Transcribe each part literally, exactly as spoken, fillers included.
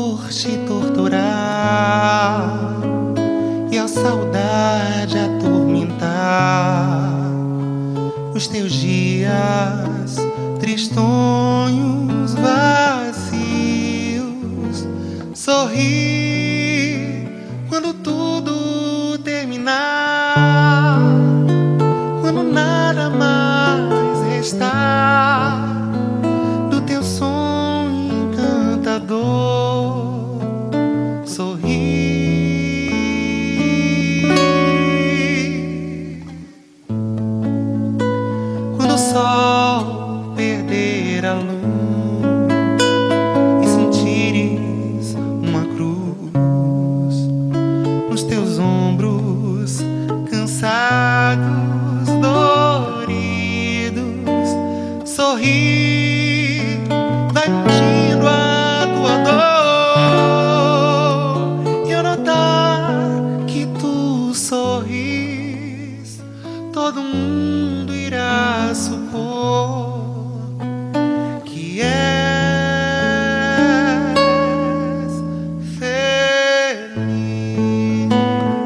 dor te torturar e a saudade atormentar os teus dias tristonhos, vazios, sorri quando tudo terminar, quando nada mais restar do teu sonho encantador. Sorri quando o sol perder a luz e sentires uma cruz nos teus ombros cansados, doridos. Sorri, vai mentindo a tua dor, e ao notar que tu sorris, todo mundo irá supor que és feliz.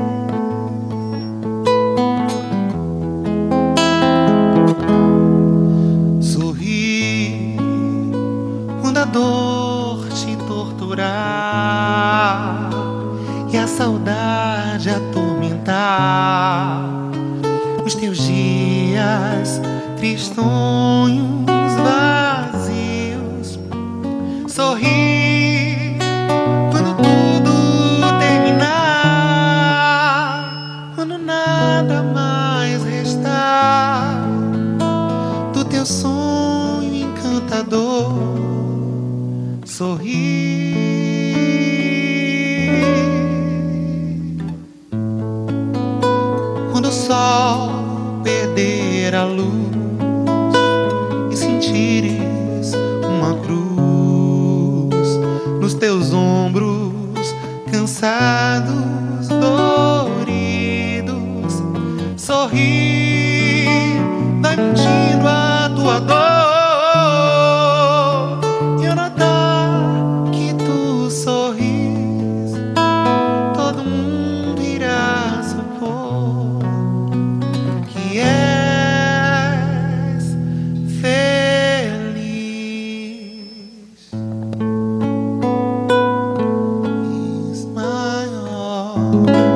Sorri quando a dor te torturar e a saudade atormentar os teus dias tristonhos, vazios. Sorri quando tudo terminar, quando nada mais restar do teu sonho encantador. Sorri quando o sol perder a luz e sentires uma cruz nos teus ombros cansados, doridos. Sorri, vai mentindo a tua dor, e ao notar que tu sorris, todo mundo irá supor que és feliz. Is my all.